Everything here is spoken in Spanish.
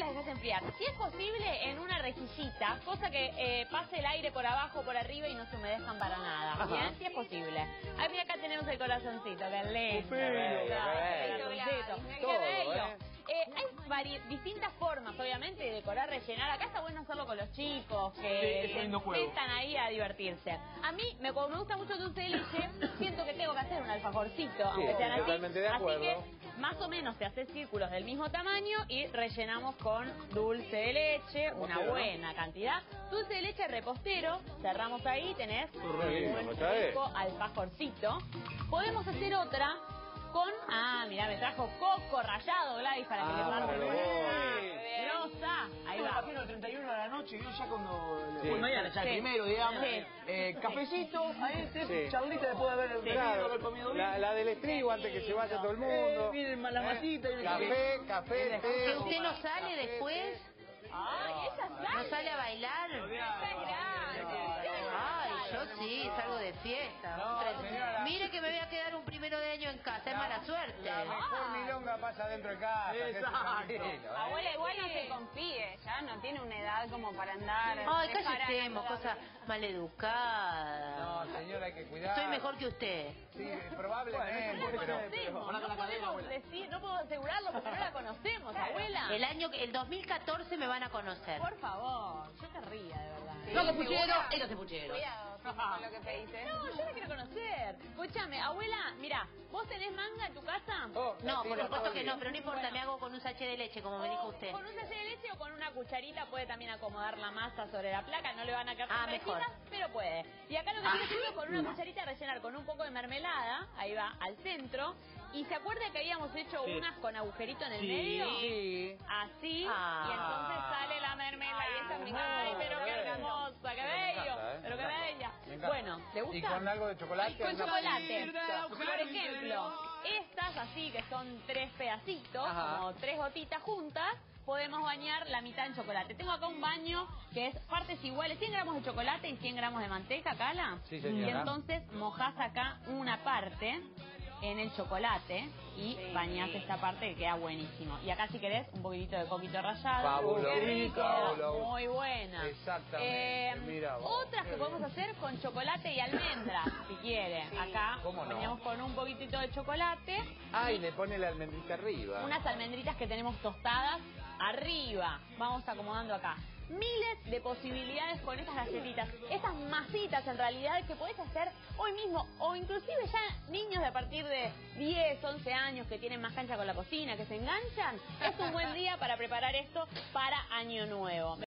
las dejas enfriar. Si es posible, en una rejillita, cosa que pase el aire por abajo o por arriba y no se humedezcan para nada. Ajá. Bien, si es posible. A mí acá tenemos el corazoncito, que lindo. Qué bello. Hay distintas formas, obviamente, de decorar, rellenar. Acá está bueno hacerlo con los chicos, que están ahí a divertirse. A mí, como me gusta mucho el dulce de leche, siento que tengo que hacer un alfajorcito, aunque sean así. Totalmente de acuerdo. Así que, más o menos, se hace círculos del mismo tamaño y rellenamos con dulce de leche, una buena cantidad. Dulce de leche repostero, cerramos ahí, tenés un rico alfajorcito. Podemos hacer otra con, mirá, me trajo coco rallado, Gladys, para que le pase grosa. Ahí va. Imagino el 31 de la noche, yo ya cuando... mañana, ya el primero, digamos. Cafecito, ahí, charlita después de haber comido bien. La del estribo antes que se vaya todo el mundo. Miren las masitas. Café, té. ¿Que usted no sale después? Ay, esa sale. ¿No sale a bailar? Ay, yo sí, salgo de fiesta. Mire que me voy a quedar un 1 de año en casa, es mala suerte. La mejor milonga pasa dentro de casa. Exacto. Abuela, igual no se confíe, ya no tiene una edad como para andar... Ay, calletemos, cosa maleducada. No, señora, hay que cuidar. Soy mejor que usted. Sí, probablemente, pero... No podemos decir, no puedo asegurarlo porque no la conocemos, abuela. El 2014 me van a conocer. Por favor, yo te ría, de verdad. No se puchero, ella se puchero. Cuidado con lo que pediste. No, yo la quiero conocer. Escúchame, abuela, mira, ¿vos tenés manga en tu casa? No, por supuesto que no, pero no importa, me hago con un sachet de leche, como me dijo usted. Con un sachet de leche o con una cucharita puede también acomodar la masa sobre la placa, no le van a caer mejor. pero puede. Y acá lo que estoy haciendo es con una cucharita rellenar con un poco de mermelada, ahí va, al centro. ¿Y se acuerda que habíamos hecho unas con agujerito en el medio? Sí. Así, y entonces sale la mermelada. Ay, pero qué hermosa, qué bello, pero qué bella. Bueno, ¿le gusta? ¿Y con algo de chocolate? Con chocolate. Por ejemplo, estas así que son 3 pedacitos, como 3 gotitas juntas, podemos bañar la mitad en chocolate. Tengo acá un baño que es partes iguales, 100 gramos de chocolate y 100 gramos de manteca, Cala. Sí, señora. Y entonces mojás acá una parte en el chocolate y bañás esta parte que queda buenísimo. Y acá si querés un poquitito de coquito rallado. Fabuloso. ¡Qué rico! Fabuloso. Muy buena. Exactamente. Mira vos. Otras que podemos hacer con chocolate y almendras, si quiere. Acá bañamos con un poquitito de chocolate. Y le pone la almendrita arriba. Unas almendritas que tenemos tostadas arriba. Vamos acomodando acá. Miles de posibilidades con estas galletitas, estas masitas en realidad que podés hacer hoy mismo o inclusive ya niños de a partir de 10, 11 años que tienen más cancha con la cocina, que se enganchan. Es un buen día para preparar esto para Año Nuevo.